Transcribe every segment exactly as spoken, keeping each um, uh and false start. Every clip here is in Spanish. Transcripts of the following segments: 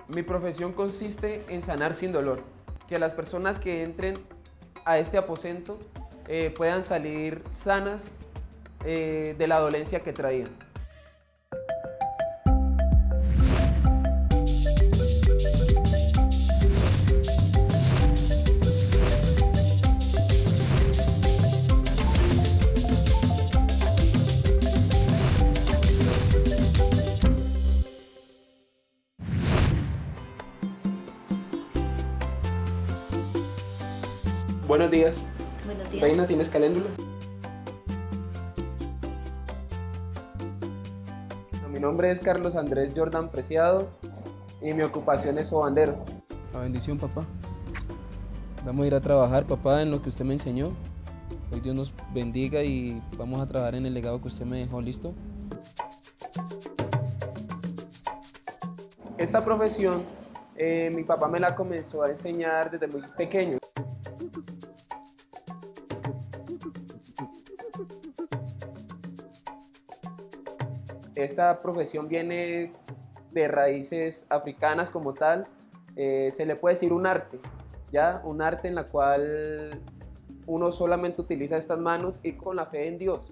Mi profesión consiste en sanar sin dolor, que las personas que entren a este aposento eh, puedan salir sanas eh, de la dolencia que traían. Buenos días. Buenos días. Reina, ¿tienes caléndula? Mi nombre es Carlos Andrés Jordan Preciado y mi ocupación es sobandero. La bendición, papá. Vamos a ir a trabajar, papá, en lo que usted me enseñó. Hoy Dios nos bendiga y vamos a trabajar en el legado que usted me dejó, ¿listo? Esta profesión, eh, mi papá me la comenzó a enseñar desde muy pequeño. Esta profesión viene de raíces africanas como tal, eh, se le puede decir un arte, ¿ya? Un arte en la cual uno solamente utiliza estas manos y con la fe en Dios.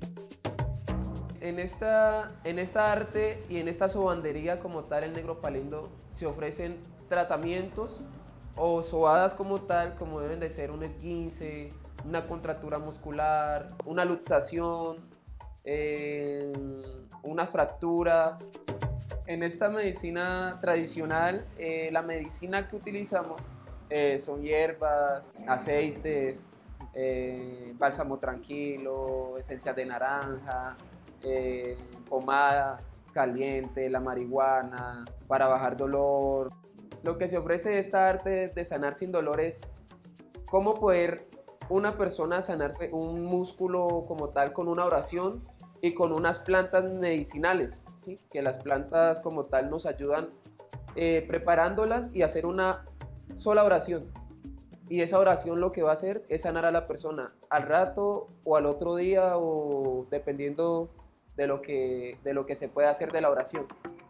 En esta, en esta arte y en esta sobandería como tal, el Negro Palindo, se ofrecen tratamientos o sobadas como tal, como deben de ser un esguince, una contractura muscular, una luxación, eh, una fractura. En esta medicina tradicional, eh, la medicina que utilizamos eh, son hierbas, aceites, eh, bálsamo tranquilo, esencias de naranja, eh, pomada caliente, la marihuana, para bajar dolor. Lo que se ofrece de esta arte de sanar sin dolor es cómo poder una persona sanarse un músculo como tal con una oración y con unas plantas medicinales, ¿sí? Que las plantas como tal nos ayudan eh, preparándolas y hacer una sola oración. Y esa oración lo que va a hacer es sanar a la persona al rato o al otro día, o dependiendo de lo que, de lo que se pueda hacer de la oración.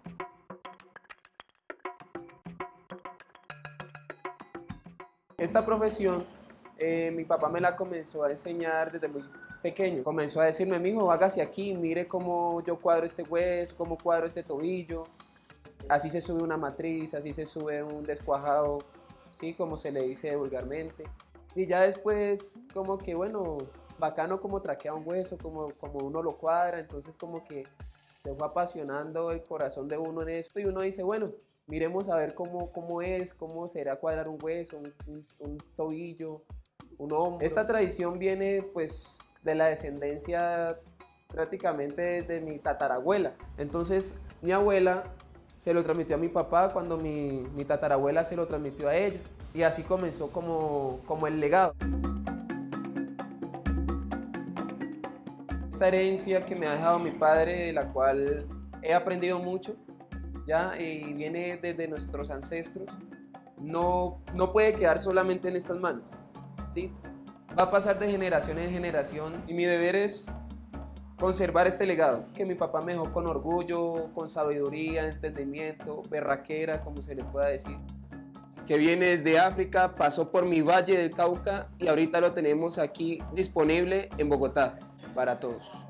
Esta profesión eh, mi papá me la comenzó a enseñar desde muy pequeño. Comenzó a decirme: mijo, hágase aquí, mire cómo yo cuadro este hueso, cómo cuadro este tobillo. Así se sube una matriz, así se sube un descuajado, ¿sí? Como se le dice vulgarmente. Y ya después, como que bueno, bacano como traquea un hueso, como, como uno lo cuadra. Entonces como que se fue apasionando el corazón de uno en esto, y uno dice, bueno, miremos a ver cómo, cómo es, cómo será cuadrar un hueso, un, un, un tobillo, un hombro. Esta tradición viene pues de la descendencia prácticamente de mi tatarabuela. Entonces mi abuela se lo transmitió a mi papá, cuando mi, mi tatarabuela se lo transmitió a ella, y así comenzó como, como el legado. Esta herencia que me ha dejado mi padre, de la cual he aprendido mucho, ya, y viene desde nuestros ancestros, no, no puede quedar solamente en estas manos, ¿sí? Va a pasar de generación en generación, y mi deber es conservar este legado que mi papá me dejó con orgullo, con sabiduría, entendimiento, berraquera, como se le pueda decir. Que viene desde África, pasó por mi Valle del Cauca y ahorita lo tenemos aquí disponible en Bogotá para todos.